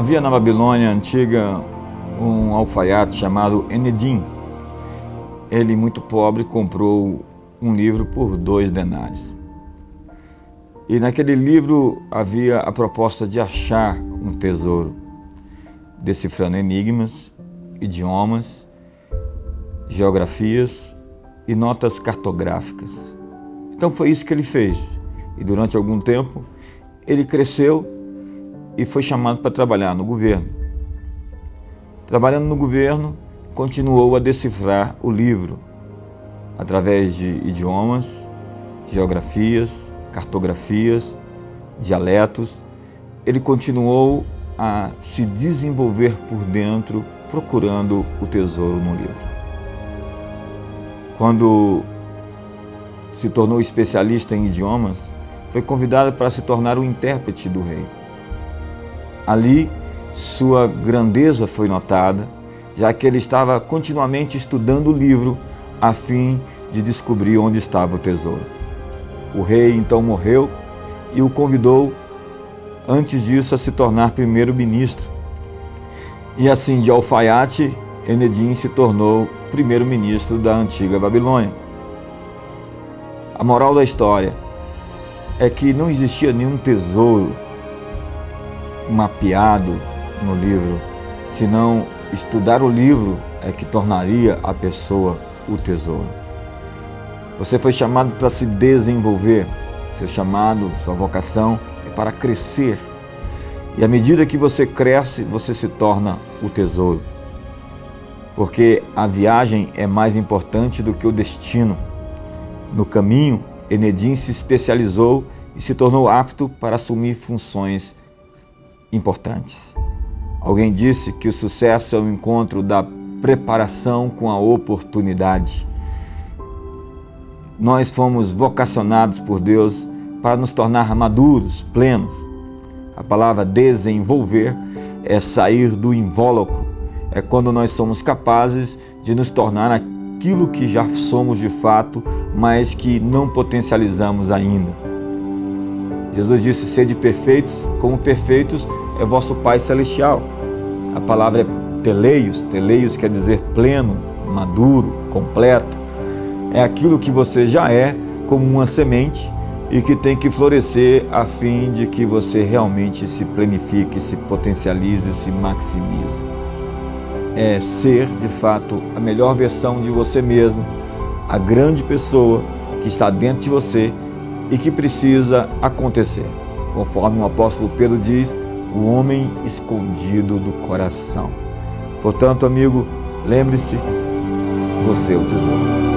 Havia na Babilônia antiga um alfaiate chamado Enedim. Ele, muito pobre, comprou um livro por 2 denários. E naquele livro havia a proposta de achar um tesouro, decifrando enigmas, idiomas, geografias e notas cartográficas. Então foi isso que ele fez. E durante algum tempo ele cresceu e foi chamado para trabalhar no governo. Trabalhando no governo, continuou a decifrar o livro através de idiomas, geografias, cartografias, dialetos. Ele continuou a se desenvolver por dentro, procurando o tesouro no livro. Quando se tornou especialista em idiomas, foi convidado para se tornar o intérprete do rei. Ali, sua grandeza foi notada, já que ele estava continuamente estudando o livro a fim de descobrir onde estava o tesouro. O rei então morreu e o convidou, antes disso, a se tornar primeiro-ministro. E assim, de alfaiate, Enedim se tornou primeiro-ministro da antiga Babilônia. A moral da história é que não existia nenhum tesouro mapeado no livro, senão estudar o livro é que tornaria a pessoa o tesouro. Você foi chamado para se desenvolver. Seu chamado, sua vocação é para crescer. E à medida que você cresce, você se torna o tesouro. Porque a viagem é mais importante do que o destino. No caminho, Enedim se especializou e se tornou apto para assumir funções importantes. Alguém disse que o sucesso é o encontro da preparação com a oportunidade. Nós fomos vocacionados por Deus para nos tornar maduros, plenos. A palavra desenvolver é sair do invólucro. É quando nós somos capazes de nos tornar aquilo que já somos de fato, mas que não potencializamos ainda. Jesus disse: sede perfeitos, como perfeitos é vosso Pai Celestial. A palavra é teleios. Teleios quer dizer pleno, maduro, completo. É aquilo que você já é, como uma semente, e que tem que florescer a fim de que você realmente se planifique, se potencialize, se maximize. É ser, de fato, a melhor versão de você mesmo, a grande pessoa que está dentro de você e que precisa acontecer. Conforme o apóstolo Pedro diz, o homem escondido do coração. Portanto, amigo, lembre-se, você é o tesouro.